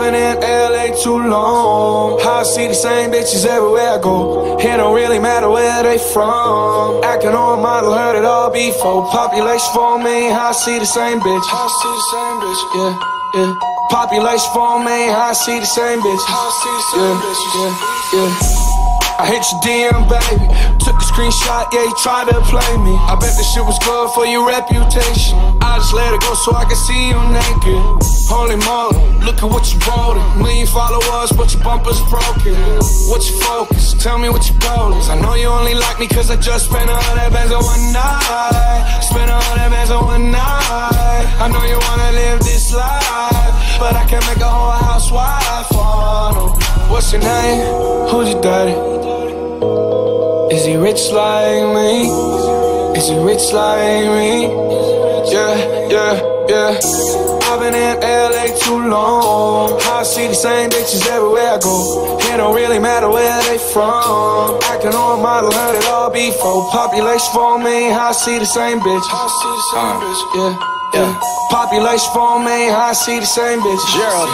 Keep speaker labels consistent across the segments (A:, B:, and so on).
A: been in LA too long. I see the same bitches everywhere I go. It don't really matter where they from. Acting on model, heard it all before. Population 4 million, I see the same bitch. I see the same bitch, yeah, yeah. Population 4 million, I see the same bitch. I see the same bitch, yeah, yeah. I hit your DM, baby. Took a screenshot, yeah, you tried to play me. I bet this shit was good for your reputation. I just let it go so I can see you naked. Holy moly, look at what you wrote. Million followers, but your bumper's broken. What's your focus? Tell me what your goal is. I know you only like me cause I just spent 100 bands on one night. Spent 100 bands on one night. I know you wanna live this life, but I can't make a whole housewife. Oh, no. What's your name? Who's your daddy? Is he rich like me? Is he rich like me? Yeah, yeah, yeah. I've been in LA too long. I see the same bitches everywhere I go. It don't really matter where they from. Acting on model, heard it all before. Population 4 million, I see the same bitch. I see the same bitch, yeah, yeah. Population 4 million, I see the same bitch. Gerald,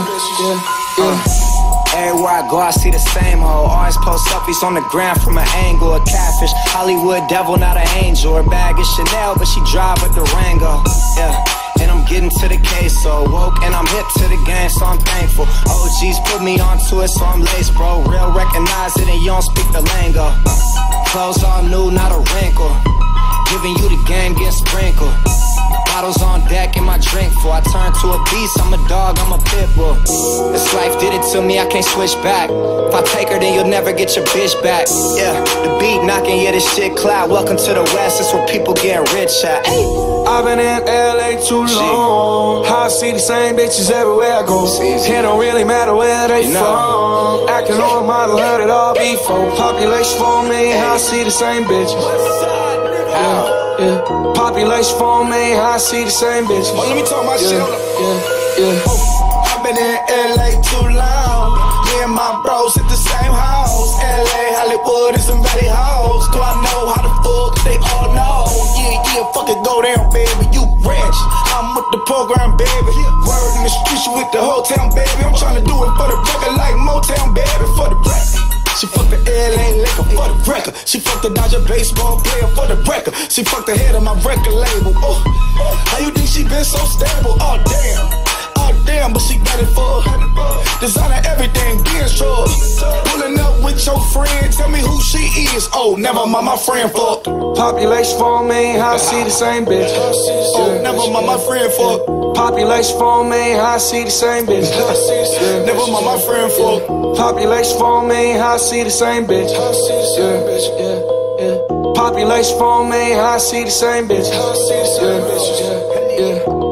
A: yeah, yeah, yeah.
B: Everywhere I go, I see the same hoe. Always post selfies on the ground from an angle. A catfish, Hollywood devil, not an angel. Her bag is Chanel, but she drive with the Rango. Yeah, and I'm getting to the case, so woke and I'm hip to the game, so I'm thankful. OGs put me onto it, so I'm laced, bro. Real recognize it and you don't speak the lingo. Clothes all new, not a wrinkle. Giving you the game, get sprinkled. Bottles on deck and my drink full. I turn to a beast, I'm a dog, I'm a pit bull. This life did it to me, I can't switch back. If I take her, then you'll never get your bitch back. Yeah, the beat knocking, yeah, this shit cloud. Welcome to the West, it's where people getting rich at. Hey.
A: I've been in LA too long. I see the same bitches everywhere I go. It don't really matter where they from. Acting on model, heard it all before. Population 4 million, I see the same bitches. Yeah, yeah. Population 4 million, I see the same bitches.
C: Oh, let me talk my shit.
A: Yeah, yeah.
C: I've been in LA too long. Me and my bros at the same house. LA, Hollywood, and some valley hoes. Do I know how to fuck? They all know. Yeah, yeah, fuck it, go down, baby. You rich. I'm with the program, baby. Word in the streets, you with the whole town, baby. I'm trying to do it for the record like Motown, baby. For the record. She fucked the LA liquor for the record. She fucked the Dodger baseball player for the record. She fucked the head of my record label. Oh, how you think she been so stable? Oh damn, oh damn, but she got it for designer everything, being strong. Pulling up with your friend, tell me who she is. Oh, never mind, my friend fucked.
A: Population 4 million, I see the same bitch.
C: Oh, never mind, my friend fucked.
A: Population 4 million, I see the same bitch.
C: Never mind, my friend fucked.
A: Population 4 million, I see the same bitch. Yeah, yeah. Population 4 million, I see the same bitch. Yeah, yeah.